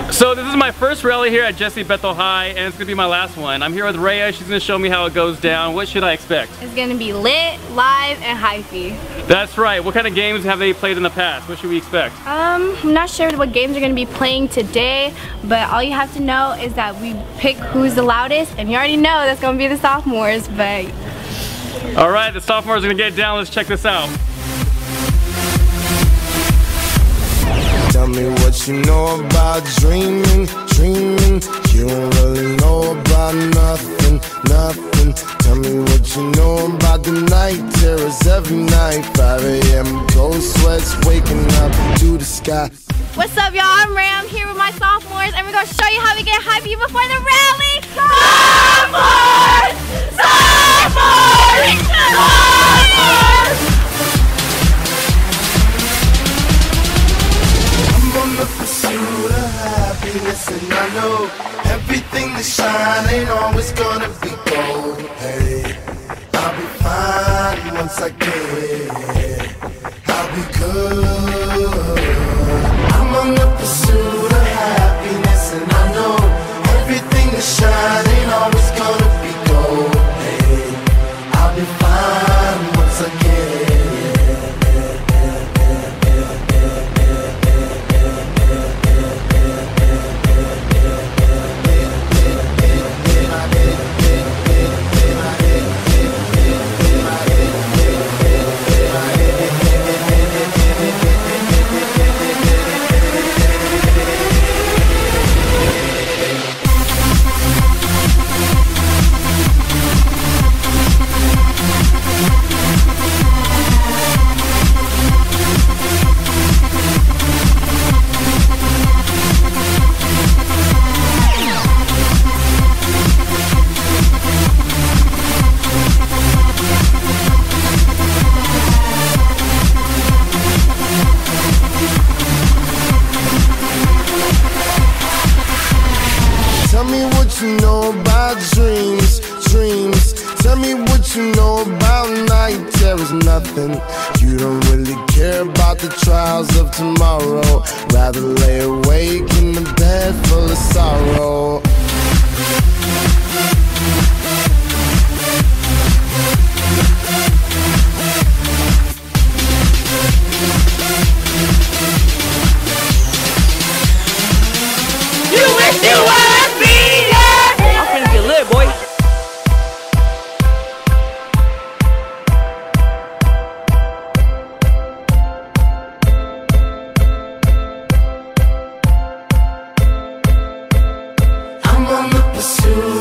So this is my first rally here at Jesse Bethel High, and it's gonna be my last one. I'm here with Rhea. She's gonna show me how it goes down. What should I expect? It's gonna be lit, live, and hyphy. That's right. What kind of games have they played in the past? What should we expect? I'm not sure what games they're gonna be playing today, but all you have to know is that we pick who's the loudest, and you already know that's gonna be the sophomores, but... All right, the sophomores are gonna get down. Let's check this out. Tell me what you know about dreaming, dreaming. You don't really know about nothing, nothing. Tell me what you know about the night terrors every night. 5 a.m. cold sweats waking up to the sky. What's up, y'all? I'm Ray. I'm here with my sophomores, and we're gonna show you how we get hypey before the rally. Sophomores! Sophomores! Sophomores! On the pursuit of happiness, and I know everything that shine ain't always gonna be gold. Hey, I'll be fine once I get it. I'll be good. I'm on the pursuit of happiness, and I know everything that shine ain't always gonna be gold. Hey, I'll be fine once I get it. Tell me what you know about dreams, dreams. Tell me what you know about night terrors, nothing. You don't really care about the trials of tomorrow. Rather lay awake in the bed full of sorrow. You wish you were! Boy. I'm on the pursuit